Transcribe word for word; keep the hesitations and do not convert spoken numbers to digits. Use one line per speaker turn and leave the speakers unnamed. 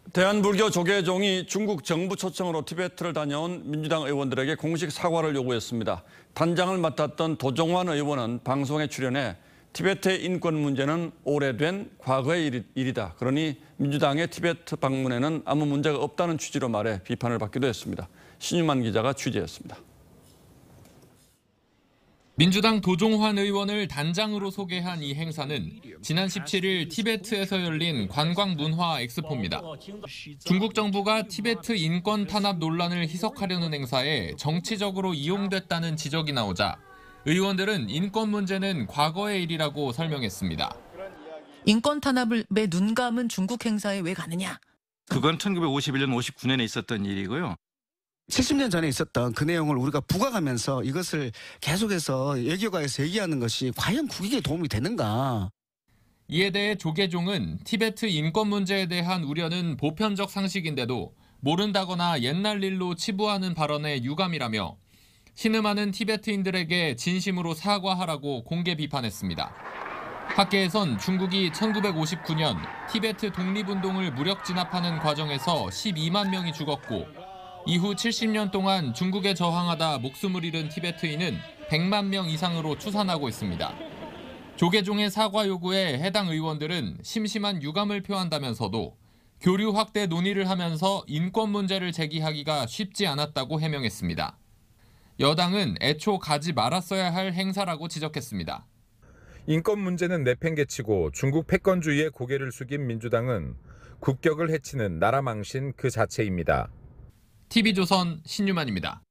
대한불교 조계종이 중국 정부 초청으로 티베트를 다녀온 민주당 의원들에게 공식 사과를 요구했습니다. 단장을 맡았던 도종환 의원은 방송에 출연해 티베트의 인권 문제는 오래된 과거의 일이다. 그러니 민주당의 티베트 방문에는 아무 문제가 없다는 취지로 말해 비판을 받기도 했습니다. 신유만 기자가 취재했습니다.
민주당 도종환 의원을 단장으로 소개한 이 행사는 지난 십칠 일 티베트에서 열린 관광문화 엑스포입니다. 중국 정부가 티베트 인권 탄압 논란을 희석하려는 행사에 정치적으로 이용됐다는 지적이 나오자 의원들은 인권 문제는 과거의 일이라고 설명했습니다.
인권 탄압을 매 눈 감은 중국 행사에 왜 가느냐?
그건 천구백오십일 년, 오십구 년에 있었던 일이고요.
칠십 년 전에 있었던 그 내용을 우리가 부각하면서 이것을 계속해서 외교가에서 얘기하는 것이 과연 국익에 도움이 되는가?
이에 대해 조계종은 티베트 인권 문제에 대한 우려는 보편적 상식인데도 모른다거나 옛날 일로 치부하는 발언에 유감이라며 신음하는 티베트인들에게 진심으로 사과하라고 공개 비판했습니다. 학계에선 중국이 천구백오십구 년 티베트 독립운동을 무력 진압하는 과정에서 십이만 명이 죽었고 이후 칠십 년 동안 중국에 저항하다 목숨을 잃은 티베트인은 백만 명 이상으로 추산하고 있습니다. 조계종의 사과 요구에 해당 의원들은 심심한 유감을 표한다면서도 교류 확대 논의를 하면서 인권 문제를 제기하기가 쉽지 않았다고 해명했습니다. 여당은 애초 가지 말았어야 할 행사라고 지적했습니다.
인권 문제는 내팽개치고 중국 패권주의에 고개를 숙인 민주당은 국격을 해치는 나라 망신 그 자체입니다.
티비조선 신유만입니다.